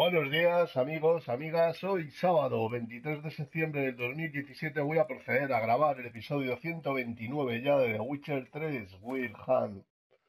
Buenos días, amigos, amigas. Hoy, sábado 23 de septiembre del 2017, voy a proceder a grabar el episodio 129 ya de The Witcher 3, Wild Hunt.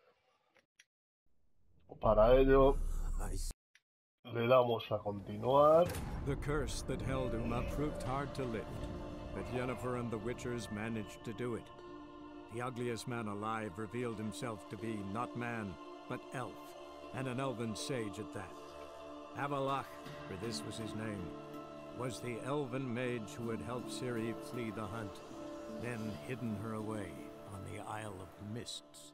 Para ello, le damos a continuar. The curse that held Uma proved hard to lift, but Yennefer and the Witchers managed to do it. The ugliest man alive revealed himself to be not man, but elf, and an elven sage at that. Avalach, for this was his name, was the elven mage who had helped Ciri flee the hunt, then hidden her away on the Isle of Mists.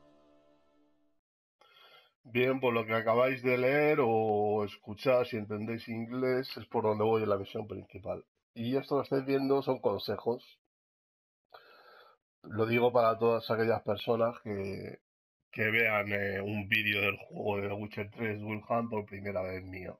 Bien, por lo que acabáis de leer o escuchar, si entendéis inglés, es por donde voy en la misión principal. Y esto que estáis viendo son consejos. Lo digo para todas aquellas personas que vean un vídeo del juego de The Witcher 3 Wild Hunt por primera vez mío.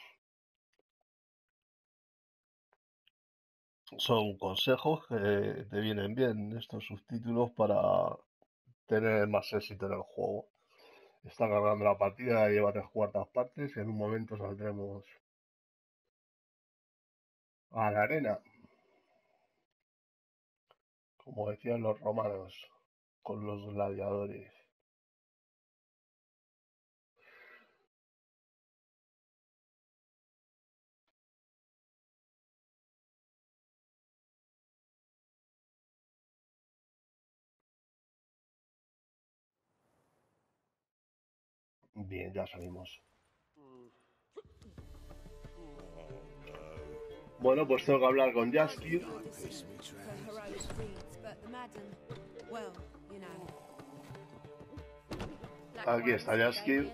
Son consejos que te vienen bien estos subtítulos para tener más éxito en el juego. Está cargando la partida, lleva 3/4 partes y en un momento saldremos a la arena, como decían los romanos, con los gladiadores. Bien, ya salimos. Bueno, pues tengo que hablar con Jaskier. Aquí está Jaskier.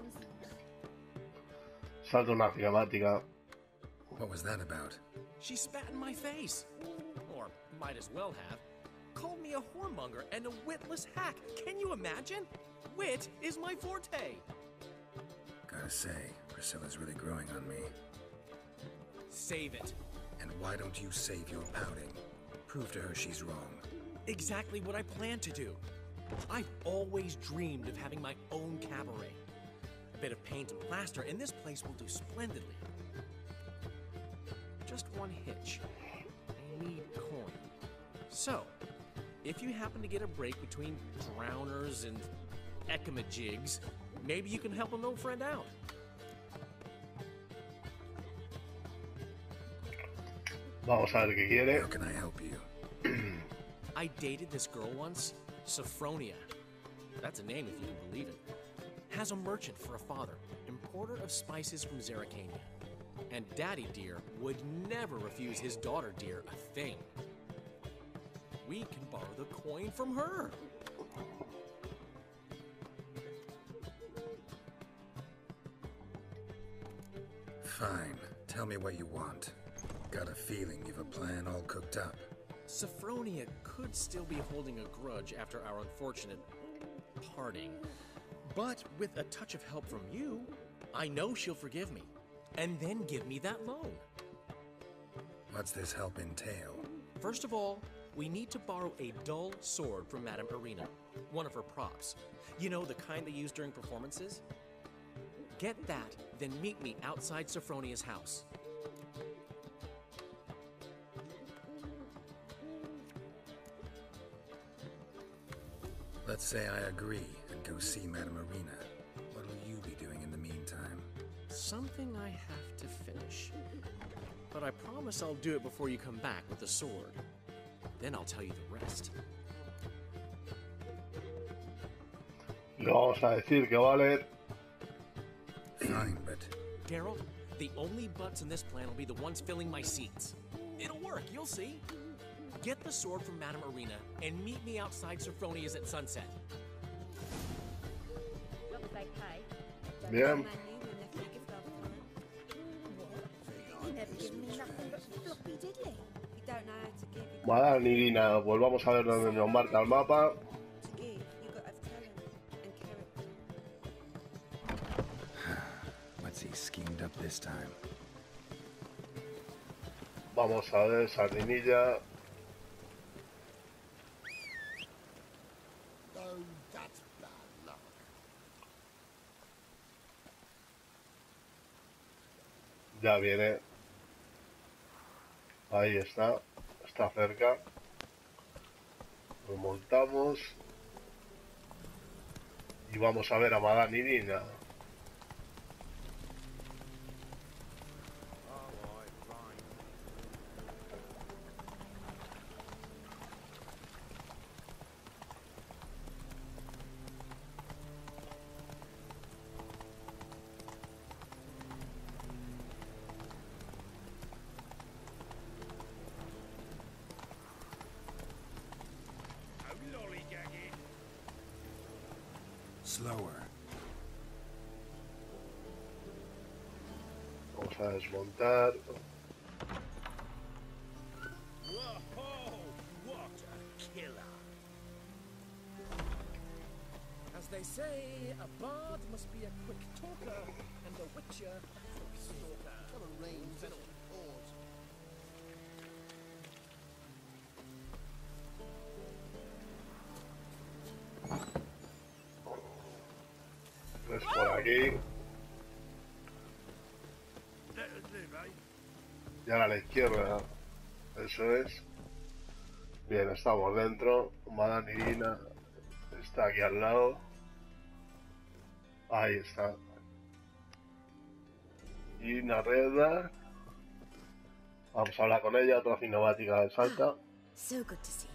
Salta una cinemática. What was that about? She spat in my face. Or might as well have. Called me a whoremonger and a witless hack. Can you imagine? Wit is my forte. Gotta say, Priscilla's really growing on me. Save it. And why don't you save your pouting? Prove to her she's wrong. Exactly what I plan to do. I've always dreamed of having my own cabaret. A bit of paint and plaster, and this place will do splendidly. Just one hitch. I need coin. So, if you happen to get a break between drowners and ecamajigs, maybe you can help an old friend out. Vamos a ver qué quiere. How can I help you? I dated this girl once, Sophronia. That's a name if you can believe it. Has a merchant for a father, importer of spices from Zerrikania. And Daddy Dear would never refuse his daughter Dear a thing. We can borrow the coin from her. Fine. Tell me what you want. Got a feeling you've a plan all cooked up. Sophronia could still be holding a grudge after our unfortunate parting. But with a touch of help from you, I know she'll forgive me. And then give me that loan. What's this help entail? First of all, we need to borrow a dull sword from Madame Irina, one of her props. You know, the kind they use during performances? Get that, then meet me outside Sophronia's house. Let's say I agree and go see Madame Irina. What'll you be doing in the meantime? Something I have to finish. But I promise I'll do it before you come back with the sword. Then I'll tell you the rest. Le vamos a decir que vale. Fine, but... Geralt, the only butts in this plan will be the ones filling my seats. It'll work, you'll see. Get the sword from Madame Irina and meet me outside Sophronia's at sunset. Bien. Madame Irina, pues vamos a ver dónde nos marca el mapa. What's he schemed up this time? Vamos a ver, Sardinilla. Ya viene. Ahí está. Está cerca. Nos montamos. Y vamos a ver a Madame Irina. Slower. Vamos a desmontar. As they say, a bard must be a quick talker, and a witcher a quick stalker. Come on, range, pause. Es por aquí. Y ahora a la izquierda. Eso es. Bien, estamos dentro. Madame Irina está aquí al lado. Ahí está. Irina Redda. Vamos a hablar con ella. Otra cinemática de Salta. So good to see you.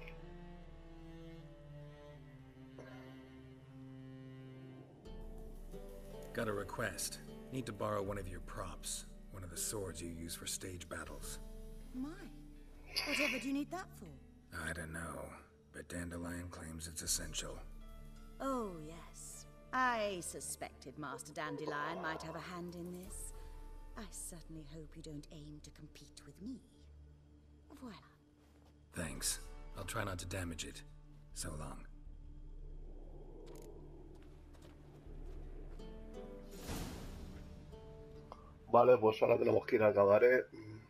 Got a request. Need to borrow one of your props. One of the swords you use for stage battles. My. Whatever do you need that for? I don't know, but Dandelion claims it's essential. Oh, yes. I suspected Master Dandelion might have a hand in this. I certainly hope you don't aim to compete with me. Voilà. Thanks. I'll try not to damage it. So long. Vale, pues ahora tenemos que ir al cabaret.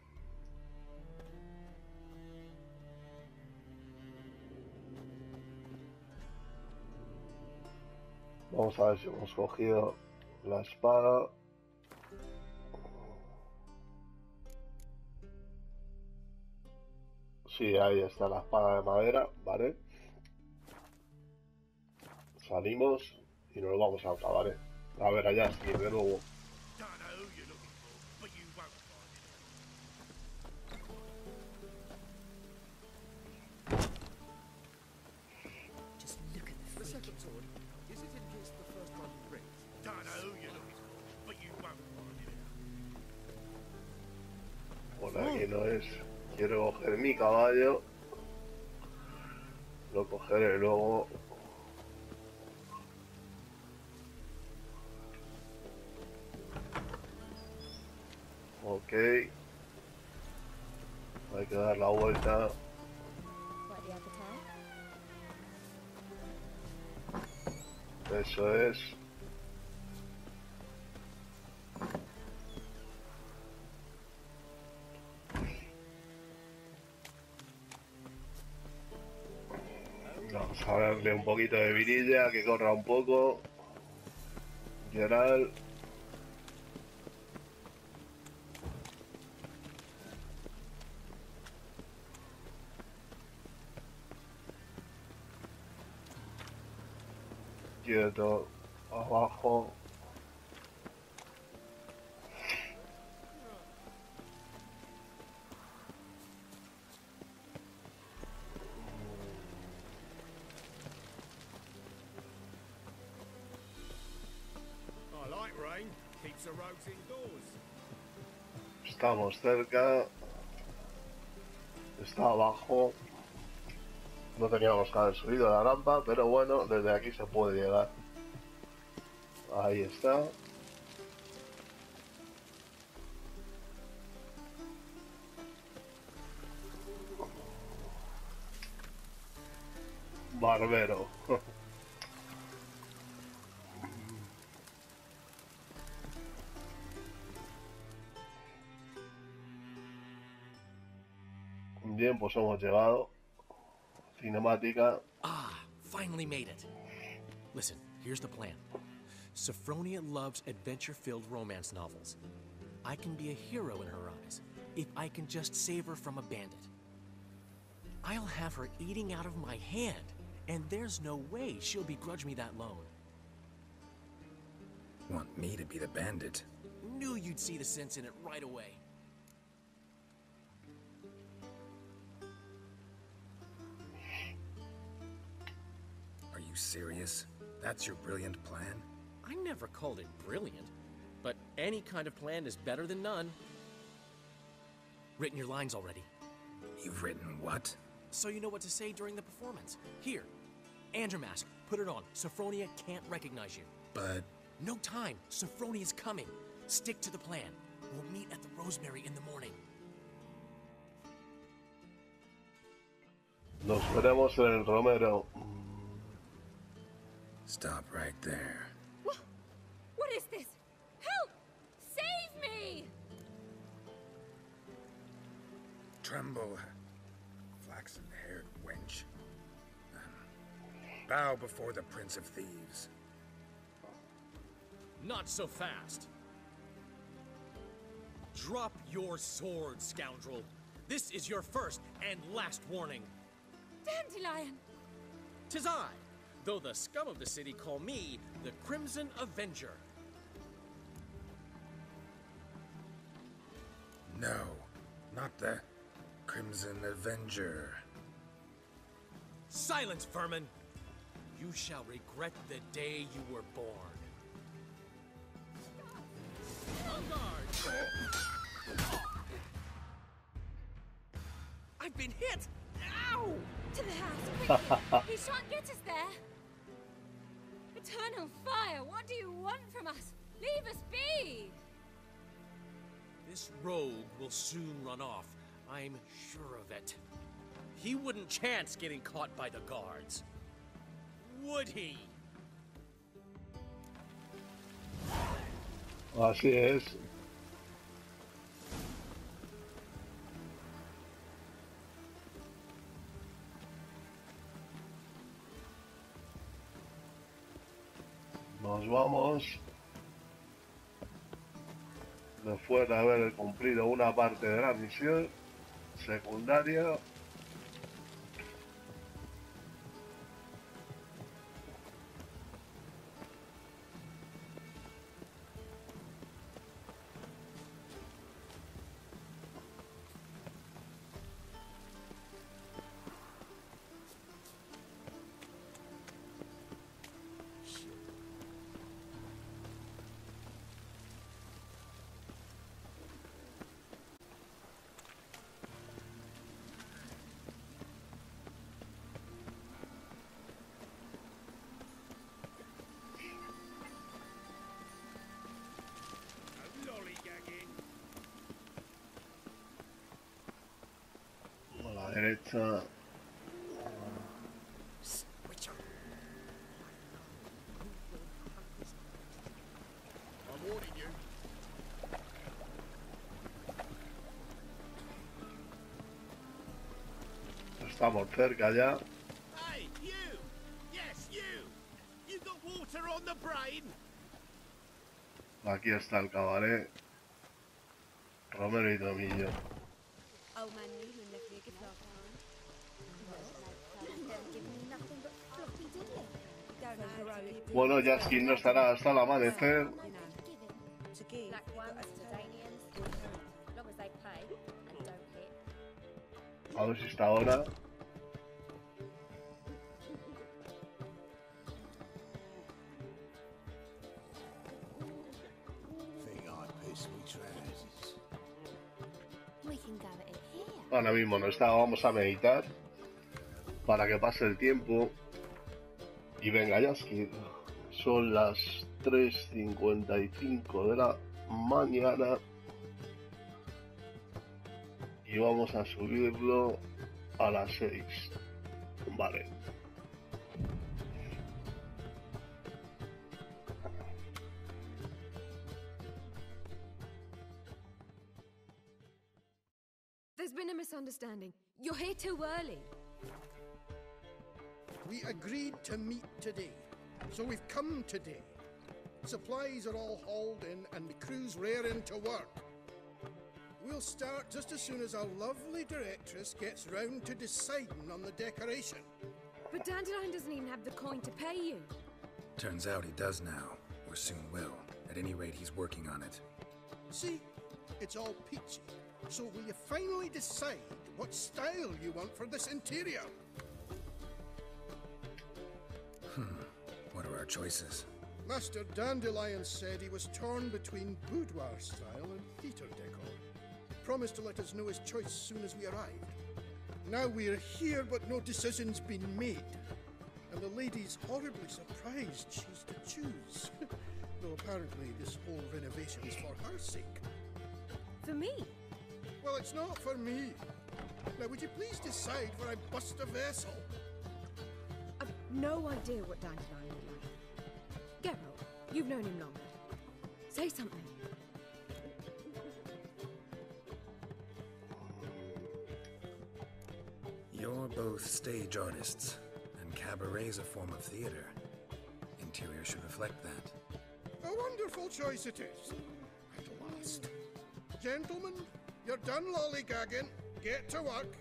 Vamos a ver si hemos cogido la espada. Sí, ahí está la espada de madera, vale. Salimos y nos vamos al cabaret. A ver allá, sí, de nuevo. Just look at the freak. Is it in case the first one breaks? Don't know who you're looking for, but you won't find it. Por aquí no es. Quiero coger mi caballo. Lo cogeré luego. Ok. Hay que dar la vuelta. What, the appetite? Eso es. Vamos a darle un poquito de virilla, que corra un poco. Geralt. Quieto. Abajo. I like rain. Keeps the roads indoors. Estamos cerca. Está abajo. No teníamos que haber subido la rampa, pero bueno, desde aquí se puede llegar. Ahí está. Barbero. Bien, pues hemos llegado. Cinemática. Ah, finally made it. Listen, here's the plan. Sophronia loves adventure-filled romance novels. I can be a hero in her eyes if I can just save her from a bandit. I'll have her eating out of my hand, and there's no way she'll begrudge me that loan. Want me to be the bandit? Knew you'd see the sense in it right away. Are you serious? That's your brilliant plan? I never called it brilliant, but any kind of plan is better than none. Written your lines already. You've written what? So you know what to say during the performance. Here, Andromask, put it on. Sophronia can't recognize you. But... No time. Sophronia's coming. Stick to the plan. We'll meet at the Rosemary in the morning. Nos veremos en el Romero. Stop right there. What is this? Help! Save me! Tremble, flaxen-haired wench. Bow before the Prince of Thieves. Not so fast. Drop your sword, scoundrel. This is your first and last warning. Dandelion! 'Tis I, though the scum of the city call me the Crimson Avenger. No, not the Crimson Avenger. Silence, vermin! You shall regret the day you were born. On guard! I've been hit! Ow! To the house, quickly! He shan't get us there! Eternal fire, what do you want from us? Leave us be! This rogue will soon run off. I'm sure of it. He wouldn't chance getting caught by the guards. Would he? Así es. Nos vamos. Después de haber cumplido una parte de la misión secundaria. A la derecha. Estamos cerca ya. Hey, you! Yes, you! You got water on the brain? Aquí está el cabaret. Romero y Tomillo. Old man Newman left me a gift last time. Never given me nothing but floppy diddly. Don't know how to give Bueno, Jaskin no estará hasta el amanecer. to give. Black ones, Tardanians, as long as they pay and don't hit. A ver si está ahora. Think I piss me trousers. We can go at it here. Ahora mismo no está, vamos a meditar. Para que pase el tiempo. Y venga, Jaskin. Son las 3:55 de la mañana. Y vamos a subirlo a las 6. Vale. There's been a misunderstanding. You're here too early. We agreed to meet today, so we've come today. Supplies are all hauled in and the crew's raring to work. will start just as soon as our lovely directress gets round to deciding on the decoration. But Dandelion doesn't even have the coin to pay you. Turns out he does now, or soon will. At any rate, he's working on it. See, it's all peachy. So will you finally decide what style you want for this interior? What are our choices? Master Dandelion said he was torn between boudoir style and theatre decor. Promised to let us know his choice as soon as we arrived. Now we're here, but no decision's been made. And the lady's horribly surprised she's to choose. Though apparently this whole renovation's for her sake. For me? Well, it's not for me. Now, would you please decide where I bust a vessel? I've no idea what Dandelion would like. Geralt, you've known him longer. Say something. You're both stage artists, and cabaret's a form of theater. Interior should reflect that. A wonderful choice it is. At last. Gentlemen, you're done lollygagging. Get to work.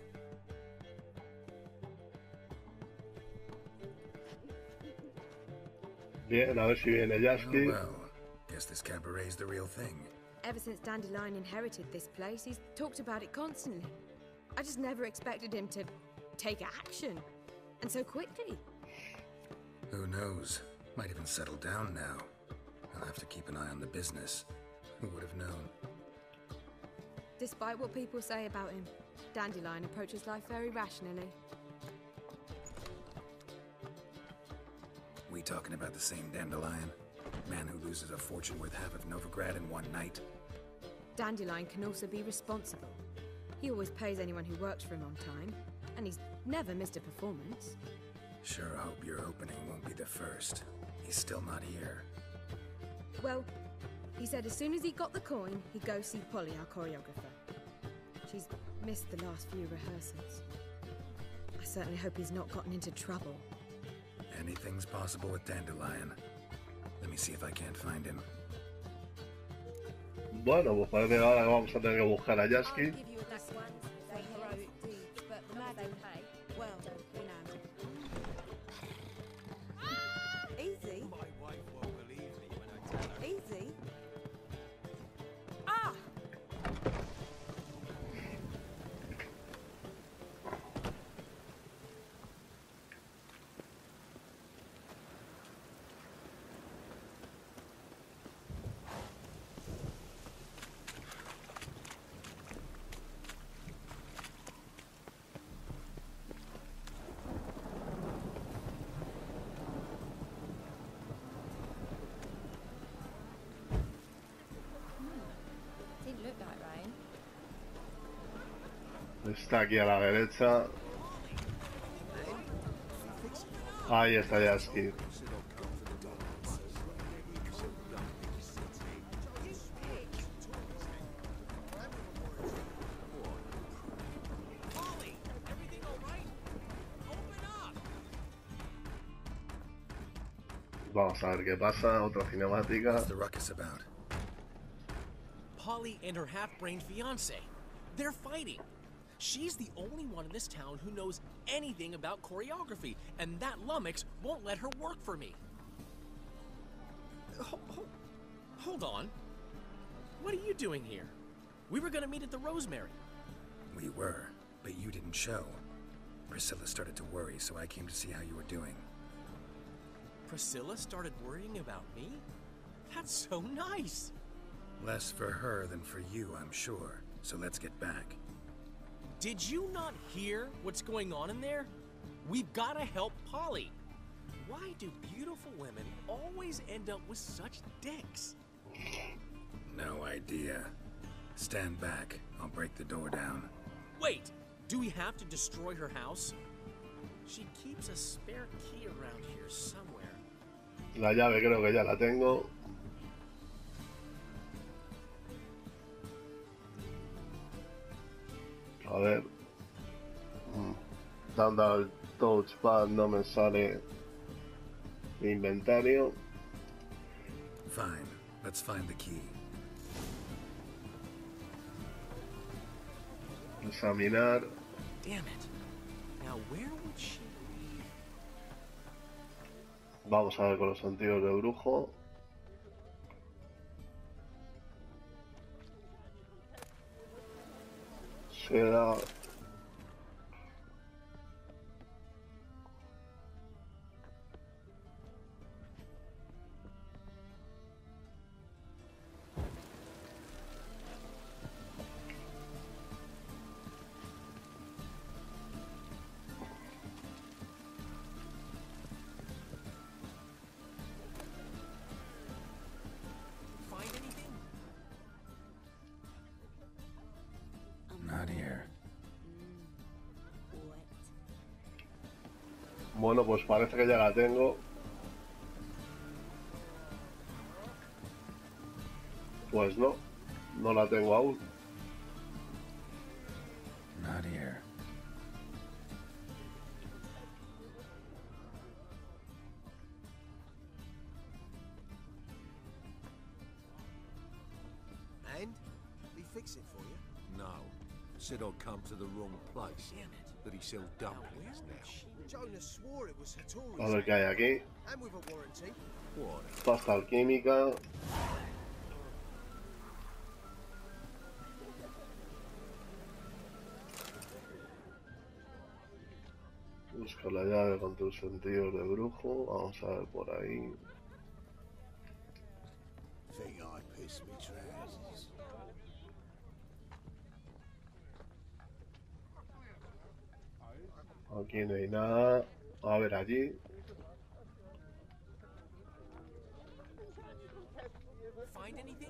Bien, a ver si viene Jasky. Oh, well, guess this cabaret's the real thing. Ever since Dandelion inherited this place, he's talked about it constantly. I just never expected him to take action. And so quickly. Who knows? Might even settle down now. I'll have to keep an eye on the business. Who would have known? Despite what people say about him, Dandelion approaches life very rationally. We talking about the same Dandelion? Man who loses a fortune worth half of Novigrad in one night? Dandelion can also be responsible. He always pays anyone who works for him on time, and he's never missed a performance. Sure hope your opening won't be the first. He's still not here. Well, he said as soon as he got the coin, he'd go see Polly, our choreographer. She's missed the last few rehearsals. I certainly hope he's not gotten into trouble. Anything's possible with Dandelion. Let me see if I can't find him. Bueno, pues parece que ahora vamos a tener que buscar a Jasky. Easy. My wife won't believe me when I tell her. Easy. Ah! Didn't look like rain. Está aquí a la derecha. Ahí está Jasky. Polly, everything all right? Open up! Vamos a ver qué pasa. Otra cinemática. What's the ruckus about? Polly and her half-brained fiancé. They're fighting. She's the only one in this town who knows anything about choreography, and that lummox won't let her work for me. Hold on. What are you doing here? We were gonna meet at the Rosemary. We were, but you didn't show. Priscilla started to worry, so I came to see how you were doing. Priscilla started worrying about me? That's so nice. Less for her than for you, I'm sure. So let's get back. Did you not hear what's going on in there? We've got to help Polly. Why do beautiful women always end up with such dicks? No idea. Stand back. I'll break the door down. Wait, do we have to destroy her house? She keeps a spare key around here somewhere. La llave creo que ya la tengo. A ver. Dando al touchpad no me sale inventario. Fine. Let's find the key. examinar. Damn it. Now where would she be? Vamos a ver con los sentidos de brujo. Seda. Find anything? Not here. Bueno, pues parece que ya la tengo. Pues no, no la tengo aún. Not here. And? He fix it for you? No. Said I'd come to the wrong place. Damn it. That he sell dumplings now. Jonas swore it was Hattori's. A ver qué hay aquí. And with a warranty. What? Pasta alquímica. Busca la llave con tus sentidos de brujo. Vamos a ver por ahí. Think I piss me trousers. Aquí no hay nada. A ver allí. Find anything?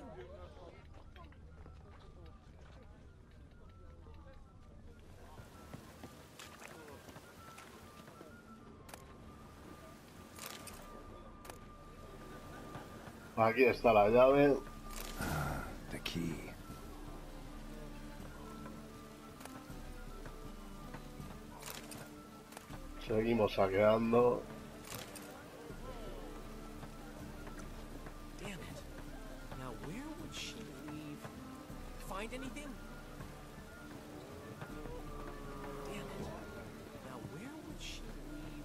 Aquí está la llave. The key. Seguimos saqueando. Damn it. Now where would she leave? Find anything? Damn it. Now where would she leave?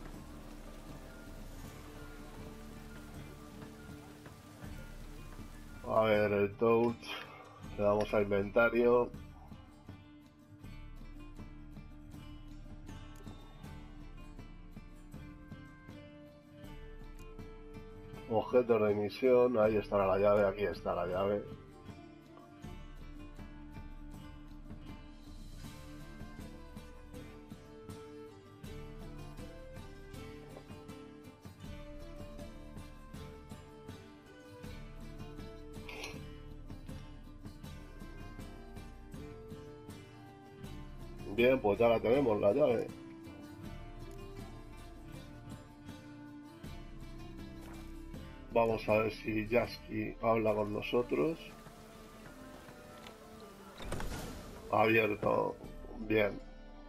A ver, el touch. Le damos a inventario. Objetos de emisión. Ahí estará la llave. Aquí está la llave. Bien, pues ya la tenemos, la llave. Vamos a ver si Jasky habla con nosotros. Abierto. Bien.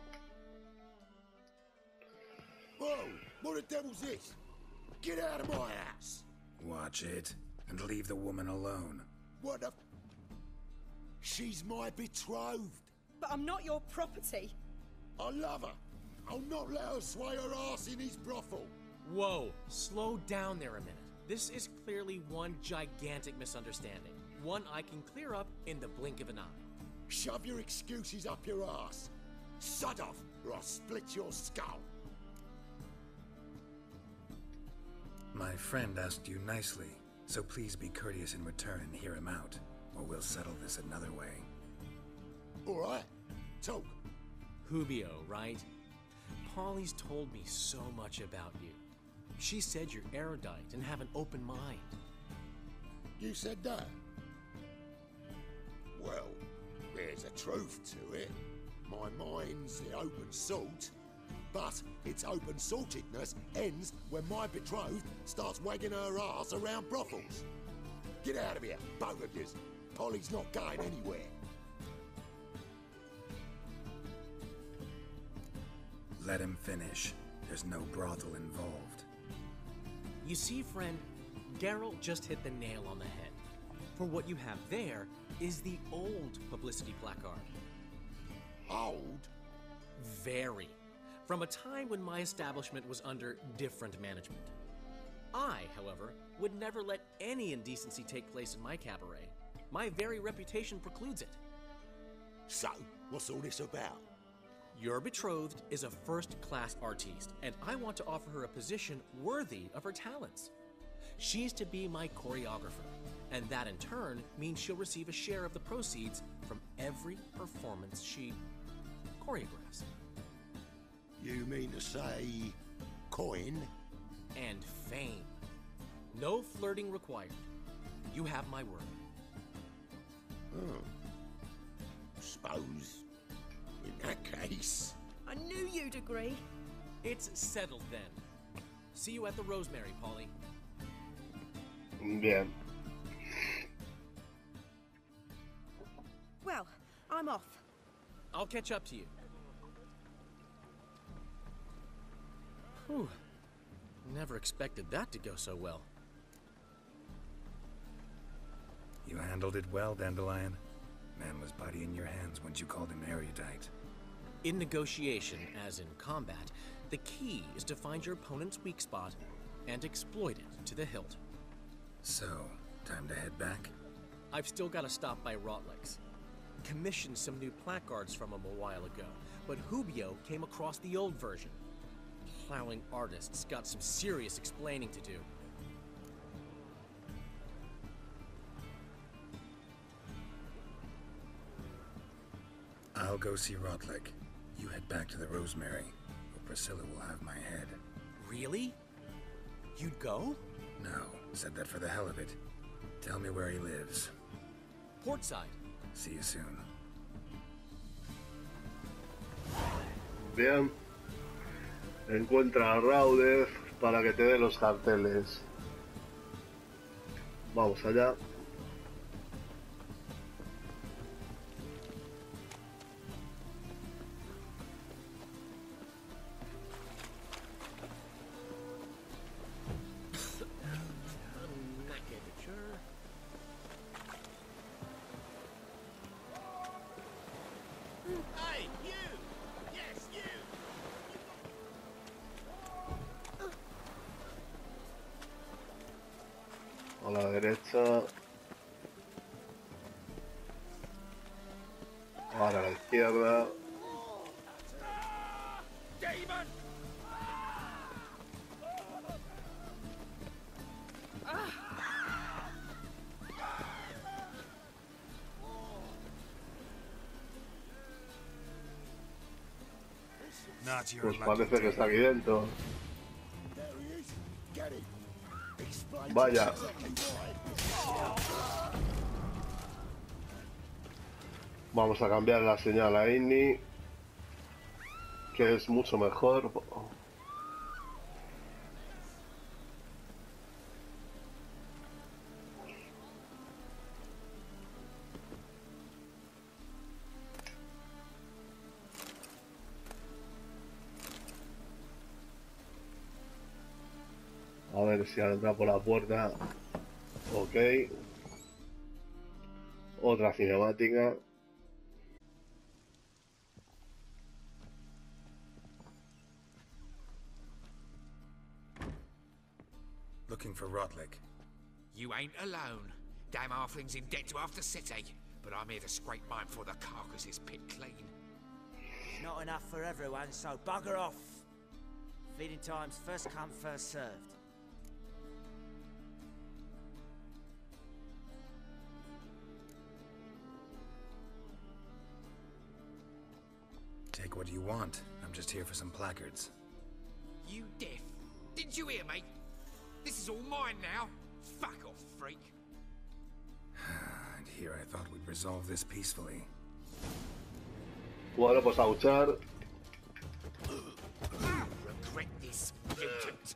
Whoa! What the devil's this? Get out of my house! Watch it, and leave the woman alone. What the... She's my betrothed. But I'm not your property. I love her. I'll not let her sway her ass in his brothel. Whoa, slow down there a minute. This is clearly one gigantic misunderstanding. One I can clear up in the blink of an eye. Shove your excuses up your ass. Sod off, or I'll split your skull. My friend asked you nicely, so please be courteous in return and hear him out, or we'll settle this another way. All right, talk. Hubio, right? Polly's told me so much about you. She said you're erudite and have an open mind. You said that? Well, there's a truth to it. My mind's the open salt, but its open saltedness ends when my betrothed starts wagging her ass around brothels. Get out of here, both of yous. Polly's not going anywhere. Let him finish. There's no brothel involved. You see, friend, Geralt just hit the nail on the head. For what you have there is the old publicity placard. Old? Very. From a time when my establishment was under different management. I, however, would never let any indecency take place in my cabaret. My very reputation precludes it. So, what's all this about? Your betrothed is a first-class artiste, and I want to offer her a position worthy of her talents. She's to be my choreographer, and that in turn means she'll receive a share of the proceeds from every performance she choreographs. You mean to say coin? And fame. No flirting required. You have my word. Suppose, in that case... I knew you'd agree. It's settled then. See you at the Rosemary, Polly. Bien. Well, I'm off. I'll catch up to you. Whew. Never expected that to go so well. You handled it well, Dandelion. Man was body in your hands once you called him erudite. In negotiation, as in combat, the key is to find your opponent's weak spot and exploit it to the hilt. So, time to head back? I've still got to stop by Rotlick's. Commissioned some new placards from him a while ago, but Hubio came across the old version. Plowing artists got some serious explaining to do. I'll go see Rotlick. You head back to the Rosemary, where Priscilla will have my head. Really? You'd go? No, said that for the hell of it. Tell me where he lives. Portside. See you soon. Bien. Encuentra a Raudez para que te dé los carteles. Vamos allá. A la derecha. Ahora a la izquierda. Pues parece que está aquí dentro. Vaya. Vamos a cambiar la señal a Inni, que es mucho mejor. A ver si entra por la puerta. Ok. Otra cinemática. Looking for Rotlick. You ain't alone. Damn halfling's in debt to half the city, but I'm here to scrape mine before the carcass is picked clean. There's not enough for everyone, so bugger off. Feeding time's first come, first served. Take what you want. I'm just here for some placards. You deaf? Didn't you hear me? This is all mine now. Fuck off, freak. And here I thought we'd resolve this peacefully. Bueno, pues a luchar. Regret this, mutant.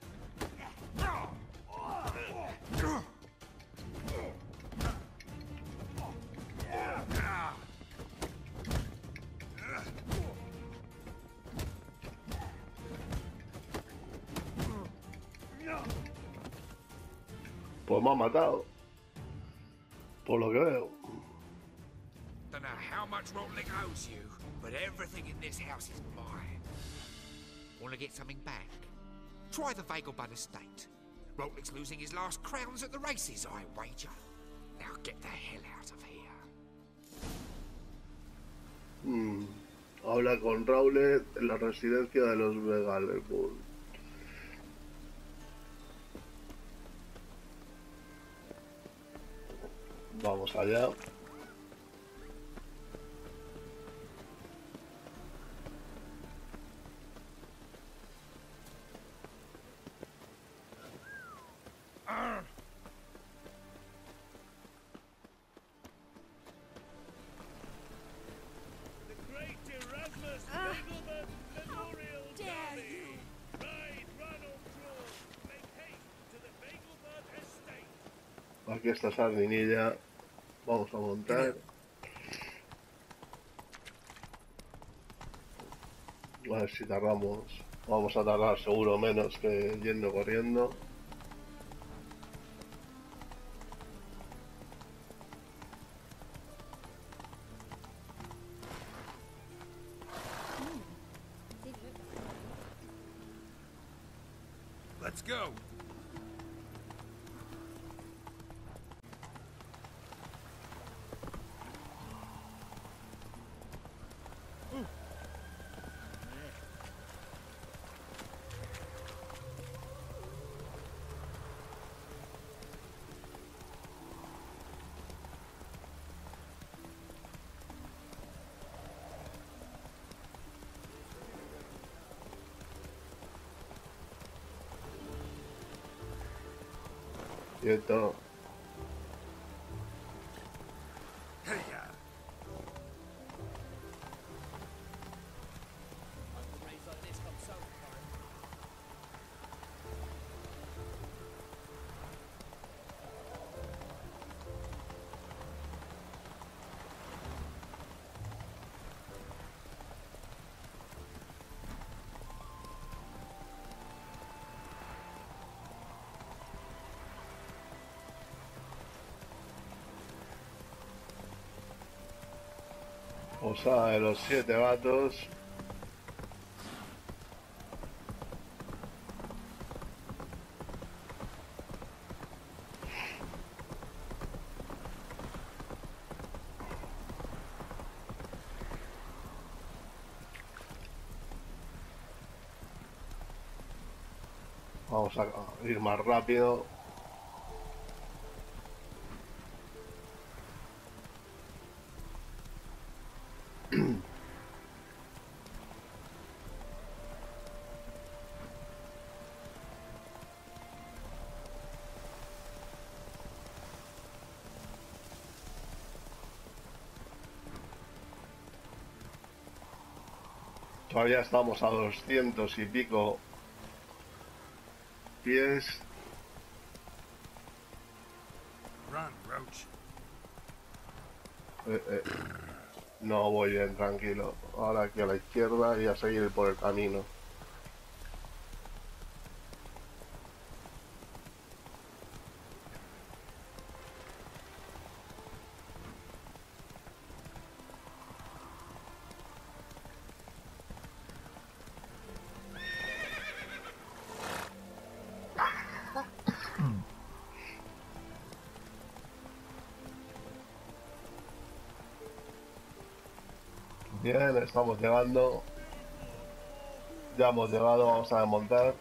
Pues me ha matado. Por lo que veo. Don't know how much Rotlick owes you, but everything in this house is mine. Want to get something back? Try the Vegelbud estate. Rotlick's losing his last crowns at the races, I wager. Now get the hell out of here. Habla con Rowlet en la residencia de los Vegelbud. Vamos allá. Aquí está Sardinilla. Vamos a montar. A ver si tardamos. Vamos a tardar seguro menos que yendo corriendo. Let's go. Quieto. Osada de los 7 gatos. Vamos a ir más rápido. Todavía estamos a 200 y pico pies. No voy bien, tranquilo. Ahora aquí a la izquierda y a seguir por el camino. Bien, estamos llegando. Ya hemos llegado, vamos a desmontar.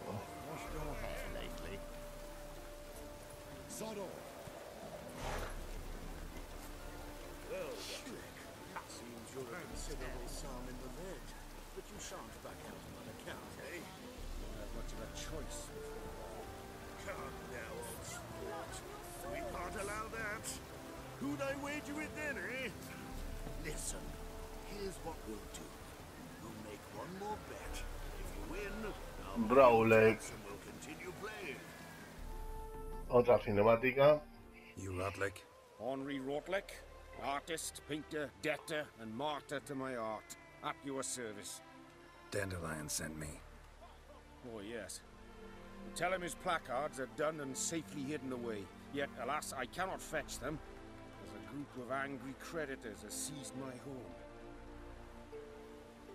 Who'd I wager with then, eh? Listen. Here's what we'll do. We'll make one more bet. If you win, Rowlet. we'll continue playing. Otra cinemática. You Rotlick? Henri Rotlick, artist, painter, debtor, and martyr to my art. At your service. Dandelion sent me. Oh, yes. Tell him his placards are done and safely hidden away. Yet, alas, I cannot fetch them, as a group of angry creditors has seized my home.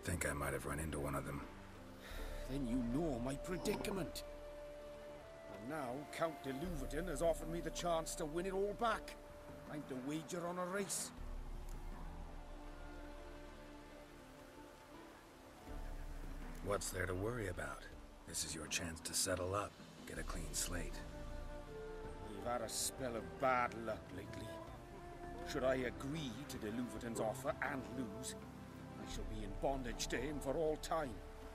think I might have run into one of them. Then you know my predicament. And now Count de Louverton has offered me the chance to win it all back. I'm to wager on a race. What's there to worry about? This is your chance to settle up, get a clean slate. We've had a spell of bad luck lately. Should I agree to de Louverton's offer and lose, I shall be in bondage to him for all time.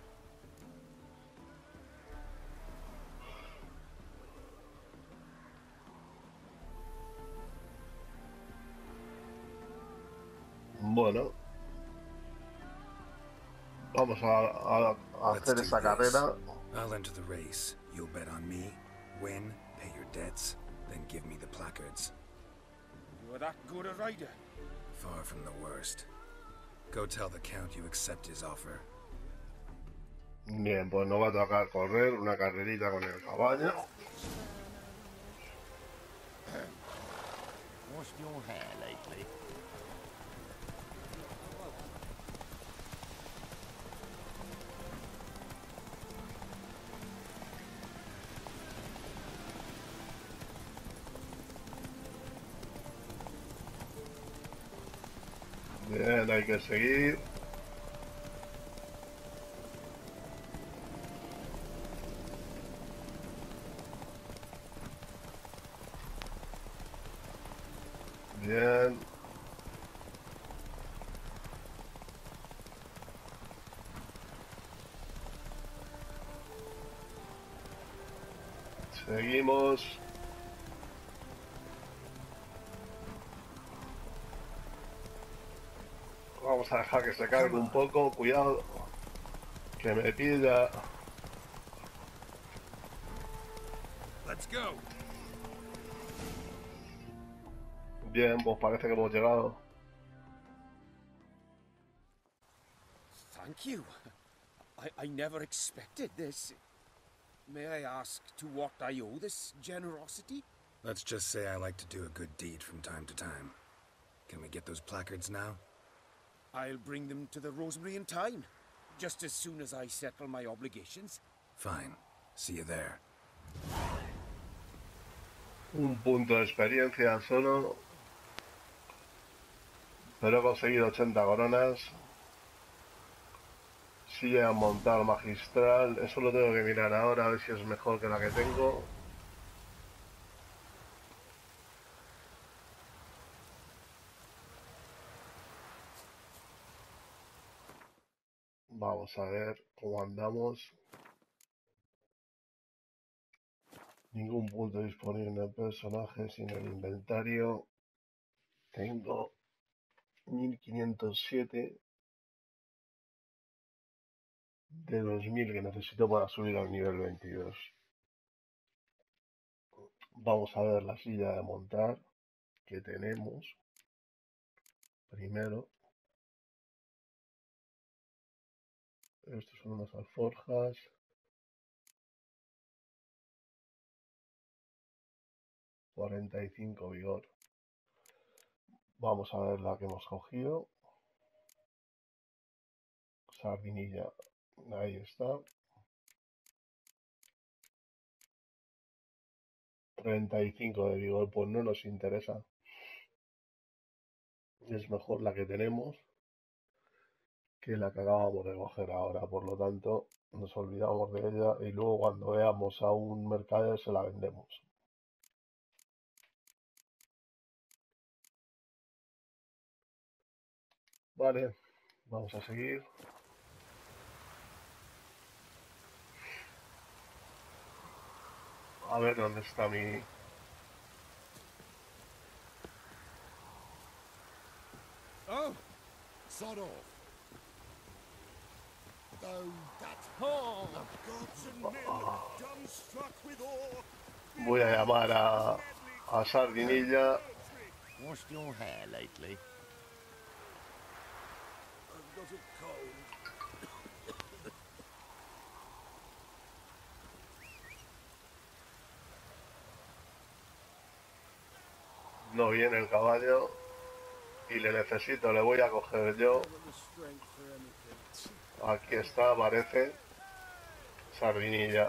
Bueno, vamos a hacer esa carrera. I'll enter the race. You'll bet on me, win, pay your debts, then give me the placards. You are that good a rider? Far from the worst. Go tell the Count you accept his offer. Bien, pues nos va a tocar correr una carrerita con el caballo. Washed your hair lately? Bien, hay que seguir. Bien. Seguimos. Vamos a dejar que se cargue un poco, cuidado, que me pilla. Let's go. Bien, pues parece que hemos llegado. Thank you. I never expected this. May I ask to what I owe this generosity? Let's just say I like to do a good deed from time to time. Can we get those placards now? I'll bring them to the Rosemary in time, just as soon as I settle my obligations. Fine. See you there. Un punto de experiencia solo. Pero he conseguido 80 coronas. Silla a montar magistral. Eso lo tengo que mirar ahora, a ver si es mejor que la que tengo. Vamos a ver cómo andamos. Ningún punto disponible en el personaje sin el inventario. Tengo 1507 de 2000 que necesito para subir al nivel 22. Vamos a ver la silla de montar que tenemos. Primero. Estos son unas alforjas. $45 vigor. Vamos a ver la que hemos cogido. Sardinilla. Ahí está. 35 de vigor. Pues no nos interesa. Es mejor la que tenemos que la que acabamos de coger ahora. Por lo tanto, nos olvidamos de ella y luego cuando veamos a un mercader se la vendemos. Vale, vamos a seguir. A ver dónde está mi... Oh! Sod off. Though that's... Oh! The gods and men dumbstruck with awe. Voy a llamar a Sardinilla. Washed your hair lately? I've got a cold. No viene el caballo y le necesito, le voy a coger yo. Aquí está, aparece. Sardinilla.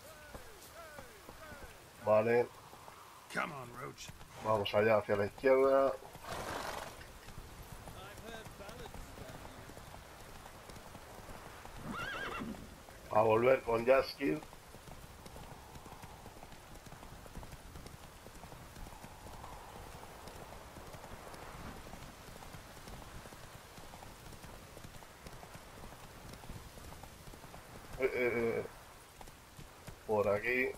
Vale. Vamos allá hacia la izquierda. A volver con Jaskier. Por aquí.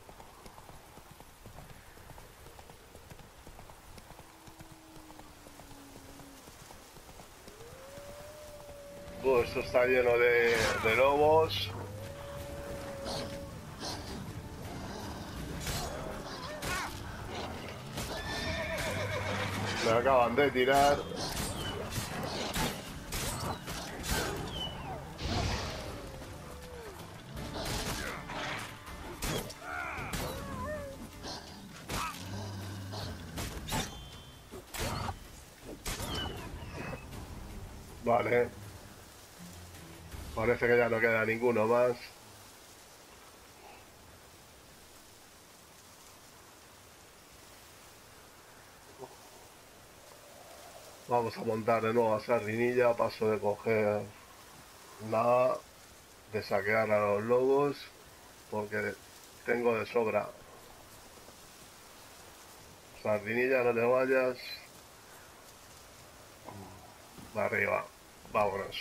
Esto está lleno de lobos. Me acaban de tirar. Vale. Parece que ya no queda ninguno más. Vamos a montar de nuevo a Sardinilla. Paso de coger nada, de saquear a los lobos, porque tengo de sobra. Sardinilla, no te vayas. Arriba. Vámonos.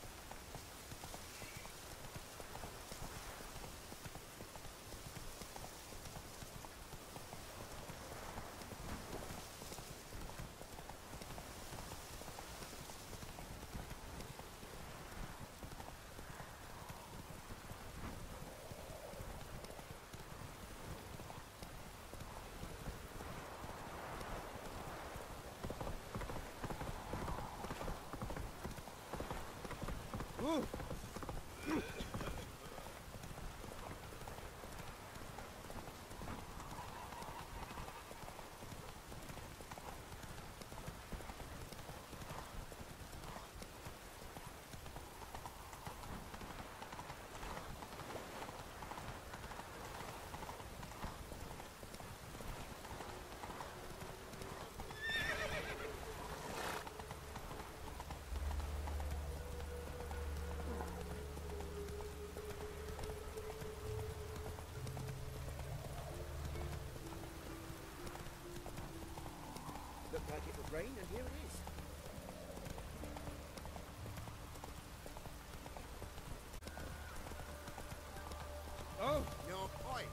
Looked like it would rain, and here it is. Oh, your point.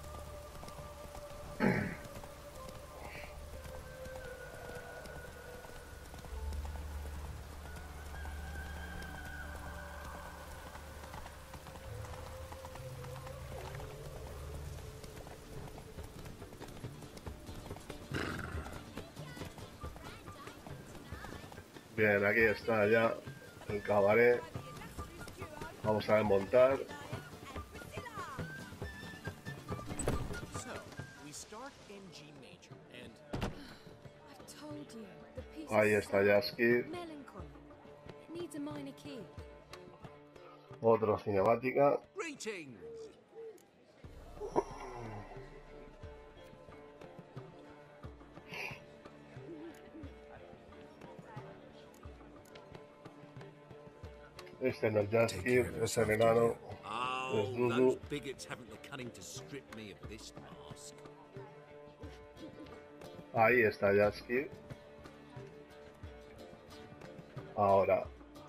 Bien, aquí está ya el cabaret. Vamos a desmontar. Ahí está Jaskier. Otra cinemática. Este no es Jaskier, es el enano. Es Dudu. Ahí está Jaskier. Ahora.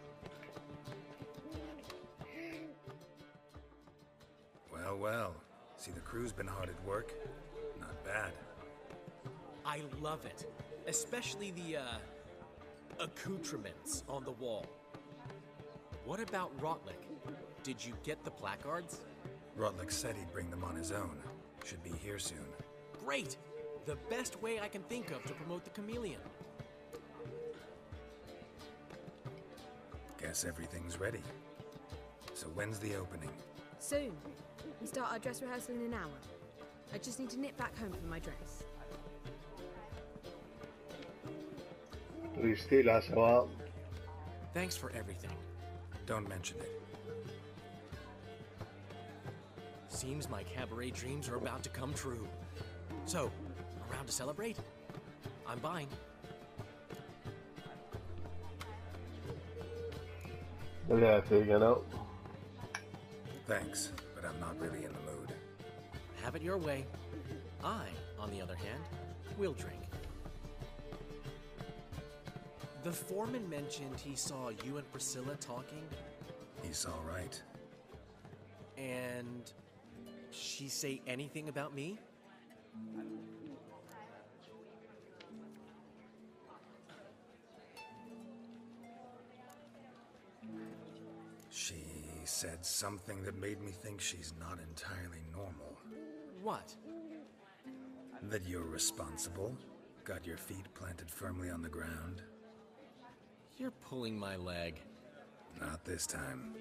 Well, well. See, the crew's been hard at work. Not bad. I love it. Especially the, accoutrements on the wall. What about Rotlick? Did you get the placards? Rotlick said he'd bring them on his own. Should be here soon. Great! The best way I can think of to promote the Chameleon. Guess everything's ready. So when's the opening? Soon. We start our dress rehearsal in an hour. I just need to nip back home for my dress. Priscilla se va. Thanks for everything. Don't mention it. Seems my cabaret dreams are about to come true. So, around to celebrate? I'm buying. No le voy a decir que no. Thanks, but I'm not really in the mood. Have it your way. I, on the other hand, will drink. The foreman mentioned he saw you and Priscilla talking. He's all right. And she say anything about me? She said something that made me think she's not entirely normal. What? That you're responsible, got your feet planted firmly on the ground. You're pulling my leg. Not this time.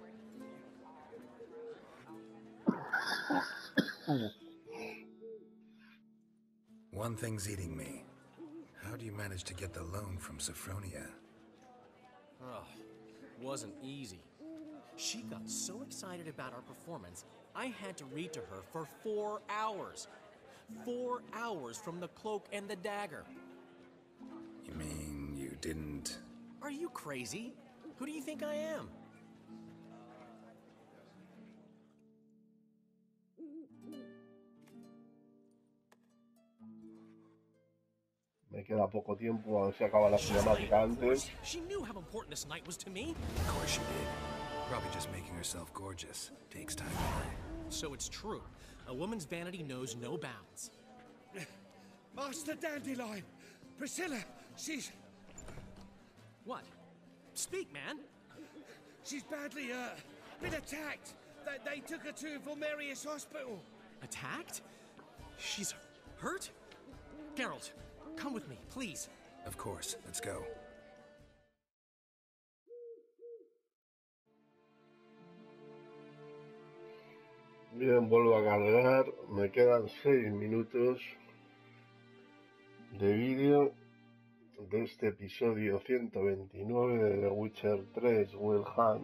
One thing's eating me. How do you manage to get the loan from Sophronia? Oh, wasn't easy. She got so excited about our performance, I had to read to her for 4 hours. 4 hours from the Cloak and the Dagger. You mean you didn't... Are you crazy? Who do you think I am? Me queda poco tiempo, a ver si acaba la cinemática antes. She knew how important this night was to me. Of course she did. Probably just making herself gorgeous. Takes time. So it's true. A woman's vanity knows no bounds. Master Dandelion! Priscilla, she's... What? Speak, man. She's badly, been attacked. They took her to Vulmerius Hospital. Attacked? She's hurt? Geralt, come with me, please. Of course. Let's go. Bien, vuelvo a cargar. Me quedan 6 minutos de vídeo de este episodio 129 de The Witcher 3 Wild Hunt.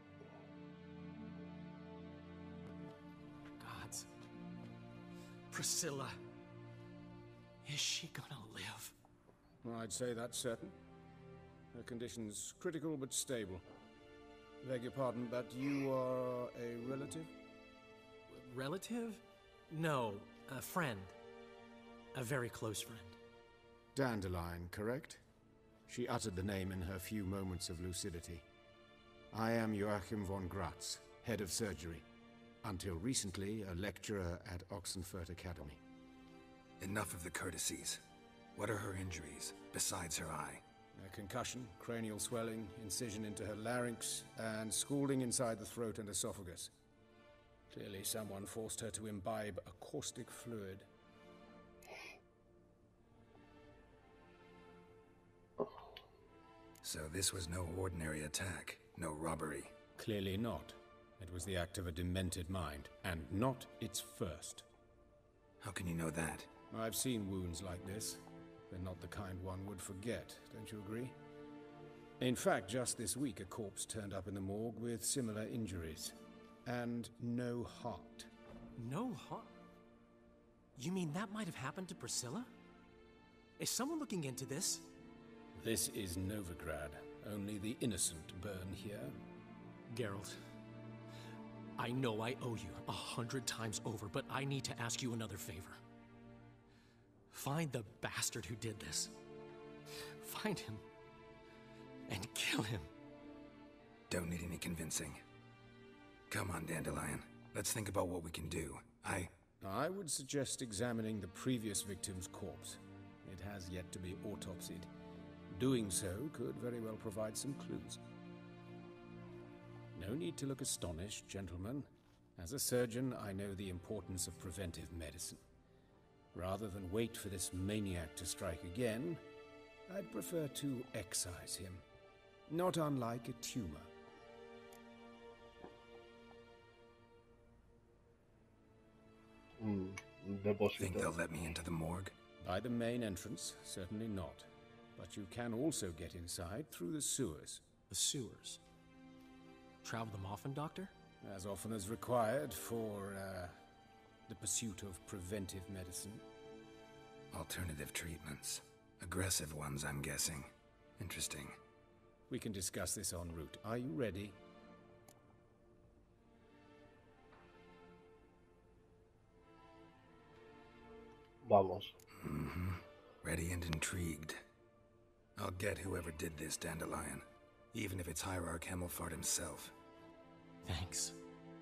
Gods. Priscilla. Is she gonna live? I'd say that's certain. Her condition's critical but stable. Beg your pardon, but you are a relative? Relative? No, a friend. A very close friend. Dandelion, correct? She uttered the name in her few moments of lucidity. I am Joachim von Gratz, head of surgery. Until recently, a lecturer at Oxenfurt Academy. Enough of the courtesies. What are her injuries, besides her eye? A concussion, cranial swelling, incision into her larynx, and scalding inside the throat and esophagus. Clearly someone forced her to imbibe a caustic fluid. So this was no ordinary attack, no robbery. Clearly not. It was the act of a demented mind, and not its first. How can you know that? I've seen wounds like this. They're not the kind one would forget, don't you agree? In fact, just this week a corpse turned up in the morgue with similar injuries. And no heart. No heart? You mean that might have happened to Priscilla? Is someone looking into this? This is Novigrad. Only the innocent burn here. Geralt, I know I owe you 100 times over, but I need to ask you another favor. Find the bastard who did this. Find him. And kill him. Don't need any convincing. Come on, Dandelion. Let's think about what we can do. I would suggest examining the previous victim's corpse. It has yet to be autopsied. Doing so could very well provide some clues. No need to look astonished, gentlemen. As a surgeon, I know the importance of preventive medicine. Rather than wait for this maniac to strike again, I'd prefer to excise him. Not unlike a tumor. Think they'll let me into the morgue? By the main entrance, certainly not. But you can also get inside through the sewers. The sewers? Travel them often, Doctor? as often as required for the pursuit of preventive medicine. Alternative treatments. Aggressive ones, I'm guessing. Interesting. We can discuss this en route. Are you ready? Vamos. Ready and intrigued. I'll get whoever did this, Dandelion. Even if it's Hierarch Hemmelfart himself. Thanks.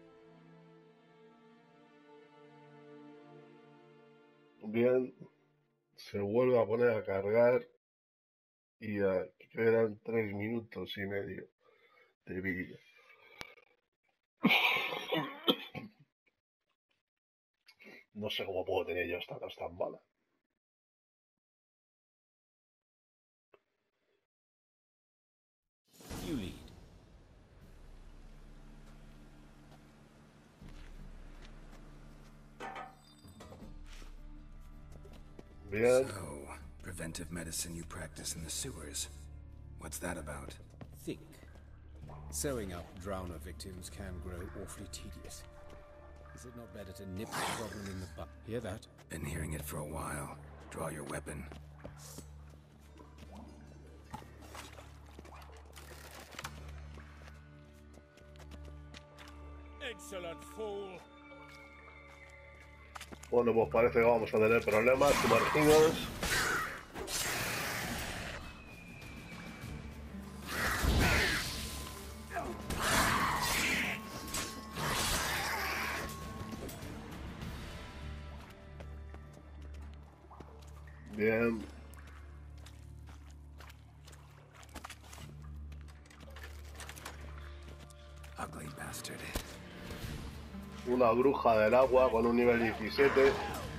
Bien. Se vuelve a poner a cargar. Y quedan 3 minutos y medio de vídeo. No sé cómo puedo tener yo esta tos tan mala. You lead. Bien. So, preventive medicine you practice in the sewers. What's that about? Think. Sewing up drowner victims can grow awfully tedious. Is it not better to nip the problem in the bud? Hear that? Been hearing it for a while. Draw your weapon. Excellent fool. Bueno, pues parece que vamos a tener problemas sumergidos. Bien. Ugly bastard. Una bruja del agua con un nivel 17.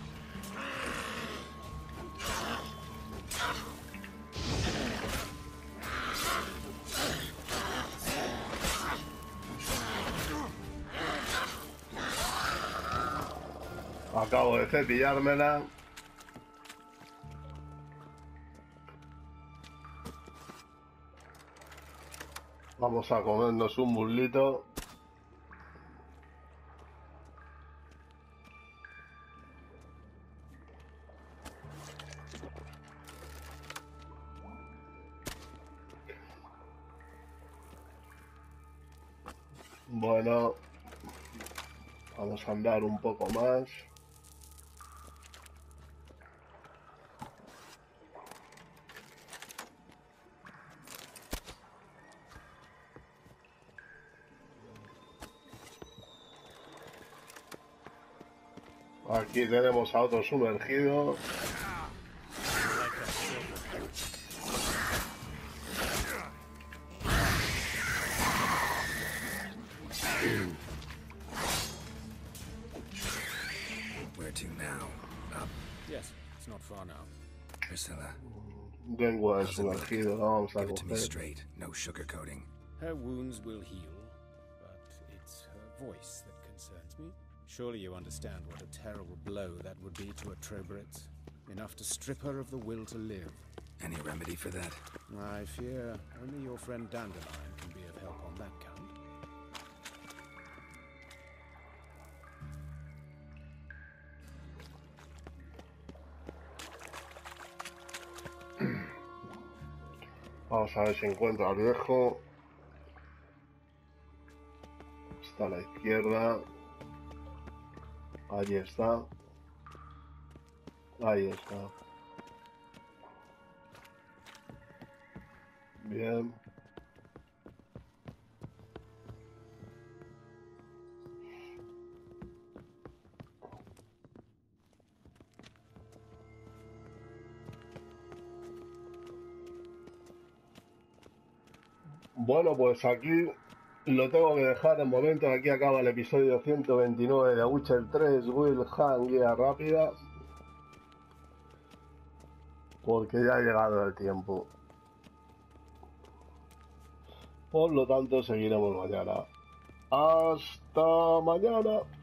Acabo de cepillármela. Vamos a comernos un muslito. Bueno, vamos a andar un poco más. Aquí tenemos a otro sumergido. Where to now? Up. Yes, it's not far now. Priscilla. Vengo de sumergido, vamos a Give it to me coger. straight. No sugarcoating. Her wounds will heal, but it's her voice that concerns me. Surely you understand what a terrible blow that would be to a Trobritz. Enough to strip her of the will to live. Any remedy for that? I fear only your friend Dandelion can be of help on that count. Vamos a ver si encuentro al viejo. Está a la izquierda. Allí está. Ahí está. Bien. Bueno, pues aquí lo tengo que dejar en momento. Aquí acaba el episodio 129 de Witcher 3 Wild Hunt Guía Rápida, porque ya ha llegado el tiempo. Por lo tanto, seguiremos mañana. ¡Hasta mañana!